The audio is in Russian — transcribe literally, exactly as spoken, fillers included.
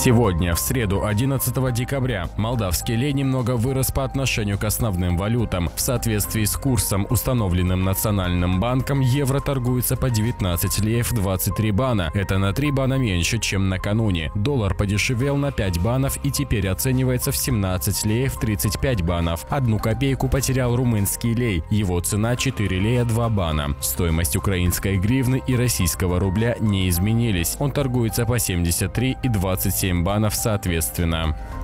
Сегодня, в среду, одиннадцатого декабря, молдавский лей немного вырос по отношению к основным валютам. В соответствии с курсом, установленным Национальным банком, евро торгуется по девятнадцать леев двадцать три бана. Это на три бана меньше, чем накануне. Доллар подешевел на пять банов и теперь оценивается в семнадцать леев тридцать пять банов. Одну копейку потерял румынский лей. Его цена четыре лея два бана. Стоимость украинской гривны и российского рубля не изменились. Он торгуется по семьдесят три и двадцать семь банов соответственно.